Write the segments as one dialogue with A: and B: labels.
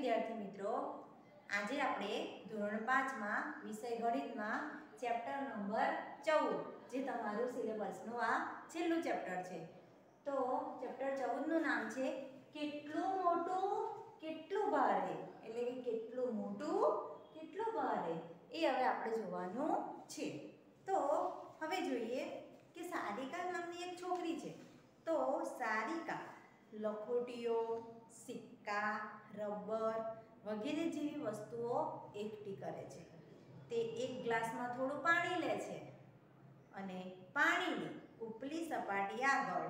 A: વિદ્યાર્થી મિત્રો, આજે આપણે ધોરણ 5 માં વિષય ગણિતમાં ચેપ્ટર નંબર 14 જે તમારું સિલેબસનું આ છેલ્લું ચેપ્ટર છે. તો ચેપ્ટર 14 નું નામ છે કેટલું મોટું કેટલું ભારે. એટલે કે કેટલું મોટું કેટલું ભારે એ હવે આપણે જોવાનું છે. તો હવે જોઈએ કે સારિકા નામની એક છોકરી છે. તો સારિકા લખોટીઓ, સિક્કા, રબર વગેરે જેવી વસ્તુઓ એકઠી કરે છે. તે એક ગ્લાસમાં થોડું પાણી લે છે અને પાણીની ઉપલી સપાટી આગળ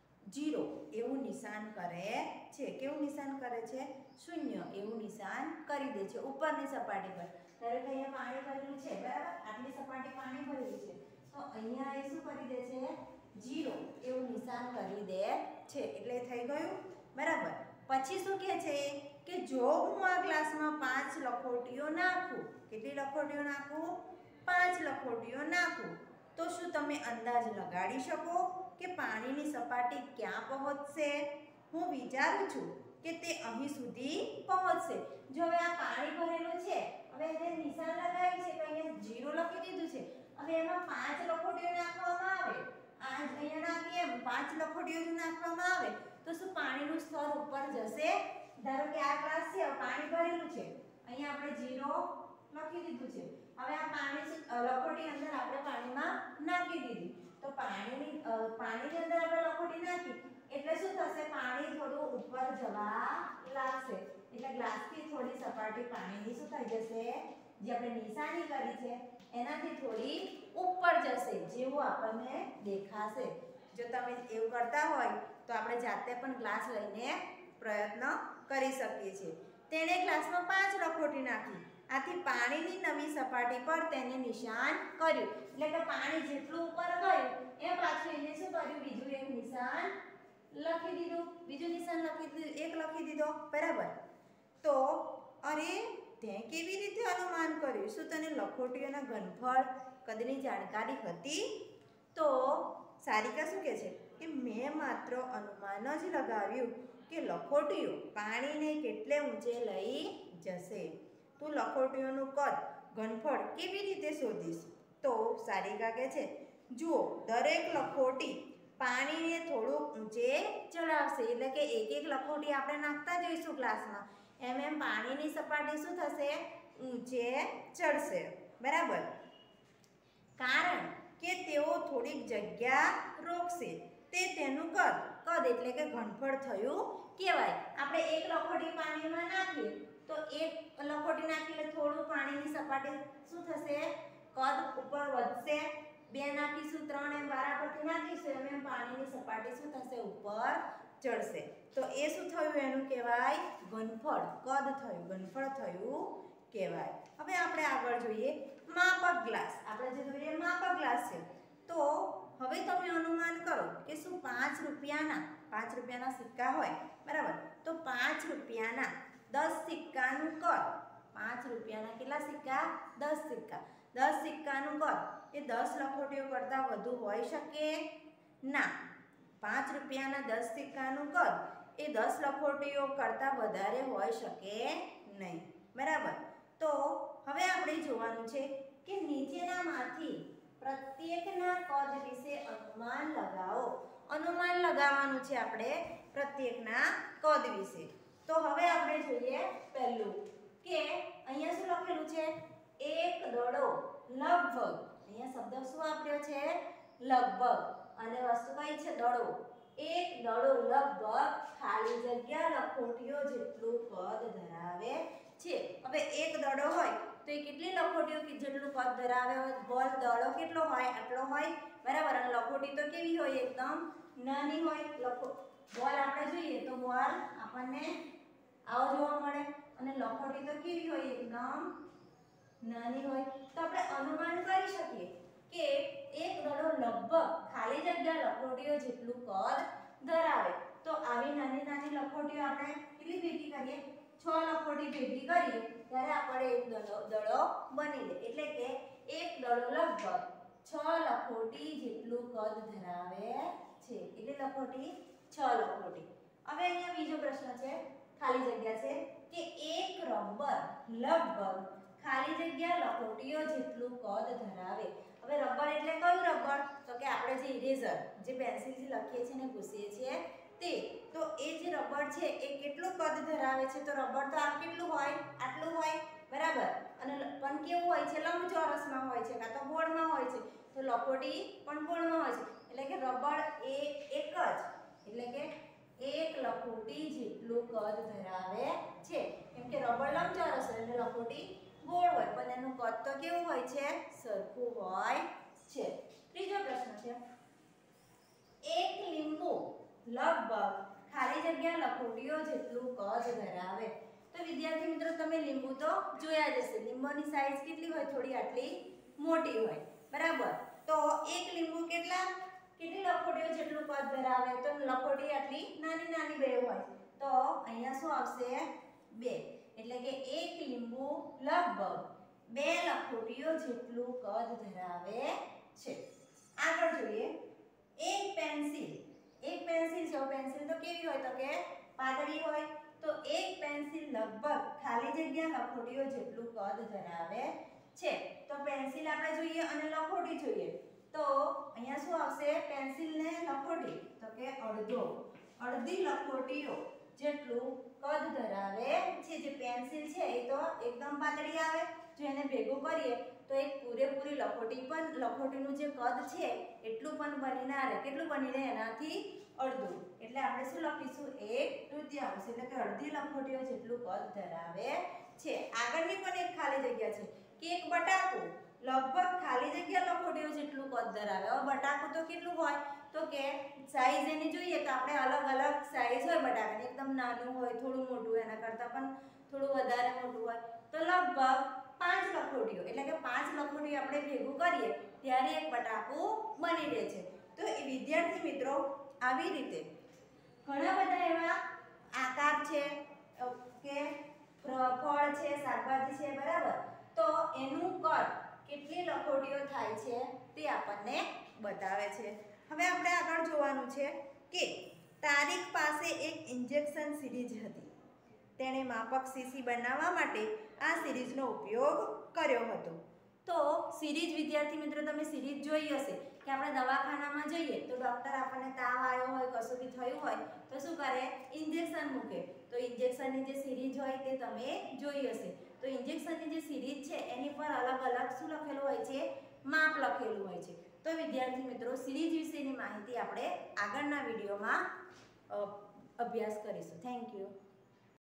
A: 0 એવું નિશાન કરે છે. કેવું નિશાન કરે છે? શૂન્ય એવું નિશાન કરી દે છે ઉપરની સપાટી પર. ધારો કે અહીંયા પાણી ભરેલું છે, બરાબર? આટલી સપાટી પાણી ભરેલું છે, તો અહીંયા એ શું કરી દે છે? 0 એવું નિશાન કરી દે છે. એટલે થઈ ગયું, બરાબર? પછી શું કહે છે કે જો હું આ ગ્લાસમાં 5 લખોટીઓ નાખું, કેટલી લખોટીઓ નાખું? 5 લખોટીઓ નાખું, તો શું તમે અંદાજ લગાડી શકો કે પાણીની સપાટી ક્યાં પહોંચશે? હું વિચારું છું કે તે અહીં સુધી પહોંચશે. જો હવે આ પાણી ભરેલું છે, હવે એને નિશાન લગાવી છે, તો અહીંયા 0 લખી દીધું છે. હવે એમાં 5 લખોટીઓ નાખવામાં આવે, આ અહીંયા નાખીએ એમ 5 લખોટીઓ જો નાખવામાં આવે તો શું પાણીનું સ્તર ઉપર જશે? ધારો કે આ ગ્લાસ છે, પાણી ભરેલું છે, અહીંયા આપણે 0 લખી દીધું છે. હવે આ પાણી લખોટી અંદર આપણે પાણીમાં નાખી દીધી, તો પાણીની અંદર આપણે લખોટી નાખી એટલે શું થશે? પાણી થોડું ઉપર જવા લાગશે. એટલે ગ્લાસથી થોડી સપાટી પાણીની શું થઈ જશે? જે આપણે નિશાની કરી છે એનાથી થોડી ઉપર જશે, જેવું આપણને દેખાશે. જો તમે એવું કરતા હોય તો આપણે જાતે પણ ગ્લાસ લઈને પ્રયત્ન કરી શકીએ છીએ. તેણે ગ્લાસમાં 5 લખોટી નાખી, આથી પાણીની નવી સપાટી પર તેને નિશાન કર્યું. એટલે કે પાણી જેટલું ઉપર ગયું એ પાછું એને શું કર્યું? બીજું એક નિશાન લખી દીધું, બીજું નિશાન લખી દીધું, એક લખી દીધો, બરાબર? તો અરે તે કેવી રીતે અનુમાન કર્યું? શું તને લખોટીઓના ઘનફળ કદની જાણકારી હતી? તો સારિકા શું કહે છે કે મેં માત્ર અનુમાન જ લગાવ્યું કે લખોટીઓ પાણીને કેટલે ઊંચે લઈ જશે. તું લખોટીઓનું કદ ઘનફળ કેવી રીતે શોધીશ? તો સારિકા કહે છે જુઓ, દરેક લખોટી પાણીને થોડુંક ઊંચે ચડાવશે. એટલે કે એક એક લખોટી આપણે નાખતા જઈશું ગ્લાસમાં, એમ પાણીની સપાટી શું થશે? ઊંચે ચડશે, બરાબર? કારણ કે તેઓ થોડીક જગ્યા રોકશે, તે તેનું કદ એટલે કે ઘનફળ થયું કહેવાય. આપણે એક લખોટી પાણીમાં નાખીએ તો એક લખોટી નાખી એટલે થોડું પાણીની સપાટી શું થશે? કદ ઉપર વધશે. 2 નાખીશું, 3 એમ વારા પરથી નાખીશું, એમ પાણીની સપાટી શું થશે? ઉપર ચડશે. તો એ શું થયું? એનું કહેવાય ઘનફળ. કદ થયું, ઘનફળ થયું કહેવાય. હવે આપણે આગળ જોઈએ માપક ગ્લાસ. આપણે જે જોઈએ માપક ગ્લાસ છે. તો હવે તમે અનુમાન કરો કે શું 5 રૂપિયાના સિક્કા હોય, બરાબર? તો 5 રૂપિયાના 10 સિક્કાનું કદ, 5 રૂપિયાના કેટલા સિક્કા? 10 સિક્કા. 10 સિક્કાનું કદ એ 10 લખોટીઓ કરતાં વધુ હોઈ શકે ના. 5 રૂપિયાના 10 સિક્કાનું કદ એ 10 લખોટીઓ કરતાં વધારે હોઈ શકે નહીં, બરાબર? તો હવે આપણે જોવાનું છે કે નીચેનામાંથી પ્રત્યેકના કદ વિશે અનુમાન લગાવો. અનુમાન લગાવવાનું છે આપણે પ્રત્યેકના કદ વિશે. તો હવે આપણે જોઈએ પહેલું કે અહીંયા શું લખેલું છે? એક દડો લગભગ. અહીંયા શબ્દ શું આપ્યો છે? લગભગ. અને વસ્તુ કઈ છે? દડો. એક દડો લગભગ ખાલી જગ્યા લખોટીઓ જેટલું કદ ધરાવે છે. હવે એક દડો હોય તો એ કેટલી લખોટીઓ જેટલું કદ ધરાવે હોય? ગોળ દડો કેટલો હોય? આટલો હોય, બરાબર? અને લખોટી તો કેવી હોય? એકદમ નાની હોય. બોલ આપણે જોઈએ તો બોલ આપણને આવો જોવા મળે, અને લખોટી તો કેવી હોય? એકદમ નાની હોય. તો આપણે અનુમાન કરી શકીએ કે એક દડો લગભગ ખાલી જગ્યા લખોટીઓ જેટલું કદ ધરાવે. તો આવી નાની નાની લખોટીઓ આપણે કેટલી ભેગી કરીએ? 6 લખોટી ભેગી કરીએ ત્યારે આપણે એક દડો બની લે. એટલે કે એક દડો લગભગ 6 લખોટી જેટલું કદ ધરાવે છે. એટલે લખોટી 6 લખોટી. હવે અહીંયા બીજો પ્રશ્ન છે, ખાલી જગ્યા છે કે એક લગભગ ખાલી જગ્યા લખોટીઓ જેટલું કદ ધરાવે. હવે રબર એટલે કયું રબર? તો કે આપણે જે ઇરેઝર જે પેન્સિલથી લખીએ છીએ ને ઘૂસીએ છીએ તે. તો એ જે રબર છે એ કેટલું કદ ધરાવે છે? તો રબર તો આમ કેટલું હોય? આટલું હોય, બરાબર. અને પણ કેવું હોય છે? લંબચોરસમાં હોય છે કાં તો ગોળમાં હોય છે. તો લખોટી પણ ગોળમાં હોય છે. એટલે કે રબર એ એક જ, એટલે કે એક લખોટી જેટલું કદ ધરાવે છે. કેમ કે રબર લંબચોરસ હોય અને લખોટી ગોળ હોય, પણ એનું કદ તો કેવું હોય છે? સરખું હોય છે. ત્રીજો પ્રશ્ન છે, એક લીંબુ લગભગ ખાલી જગ્યા લખોટીઓ જેટલું કદ ધરાવે. તો વિદ્યાર્થી મિત્રો તમે લીંબુ તો જોયા જ હશે. લીંબુની સાઈઝ કેટલી હોય? થોડી આટલી મોટી હોય, બરાબર. તો એક લીંબુ કેટલી લખોટીઓ જેટલું કદ ધરાવે? તો લખોટી આટલી નાની નાની બે હોય. તો અહીંયા શું આવશે? 2. એટલે કે એક લીંબુ લગભગ 2 લખોટીઓ જેટલું કદ ધરાવે છે. આગળ જોઈએ, એક પેન્સિલ છે. પેન્સિલ તો કેવી હોય? તો કે પાતળી હોય. તો એક પેન્સિલ લગભગ ખાલી જગ્યા લખોટીઓ જેટલું કદ ધરાવે છે. તો પેન્સિલ આપણે જોઈએ અને લખોટી જોઈએ. તો અહીંયા શું આવશે? પેન્સિલ ને લખોટી તો કે અડધી લખોટીઓ જેટલું કદ ધરાવે છે. જે પેન્સિલ છે એ તો એકદમ પાતળી આવે. જો એને ભેગું કરીએ તો એક પૂરેપૂરી લખોટીનું જે કદ છે એટલું પણ બની ના રહે. કેટલું બની રહે? એનાથી અડધું. એટલે આપણે શું લખીશું? 1/3, એટલે કે અડધી લખોટીઓ જેટલું કદ ધરાવે છે. આગળની પણ એક ખાલી જગ્યા છે કે એક બટાકું લગભગ ખાલી જગ્યા લખોટીઓ જેટલું કદ ધરાવે. હવે બટાકું તો કેટલું હોય? તો કે સાઈઝ એની જોઈએ તો આપણે અલગ અલગ સાઈઝ હોય બટાકાની. એકદમ નાનું હોય, થોડું મોટું, એના કરતાં પણ થોડું વધારે મોટું હોય. તો લગભગ 5 લખોટીઓ, એટલે કે 5 લખોટીઓ આપણે ભેગું કરીએ ત્યારે એક બટાકું બની રહે છે. તો એ વિદ્યાર્થી મિત્રો આવી રીતે ઘણા બધા એવા આકાર છે કે ફળ છે, શાકભાજી છે, બરાબર. તો એનું કદ કેટલી લખોટીઓ થાય છે તે આપણને બતાવે છે. હવે આપણે આગળ જોવાનું છે કે તારીખ પાસે એક ઇન્જેક્શન સિરીઝ હતી. તેણે માપક સીસી બનાવવા માટે આ સિરીઝનો ઉપયોગ કર્યો હતો. તો સિરીઝ વિદ્યાર્થી મિત્રો તમે સિરીઝ જોઈ હશે કે આપણે દવાખાનામાં જઈએ તો ડૉક્ટર આપણને તાવ આવ્યો હોય, કશું બી થયું હોય તો શું કરે? ઇન્જેક્શન મૂકે. તો ઇન્જેક્શનની જે સિરીઝ હોય તે તમે જોઈ હશે. તો ઇન્જેક્શનની જે સિરીઝ છે એની પર અલગ અલગ શું લખેલું હોય છે? માપ લખેલું હોય છે. તો વિદ્યાર્થી મિત્રો સિરીઝ વિશેની માહિતી આપણે આગળના વિડીયોમાં અભ્યાસ કરીશું. Thank you.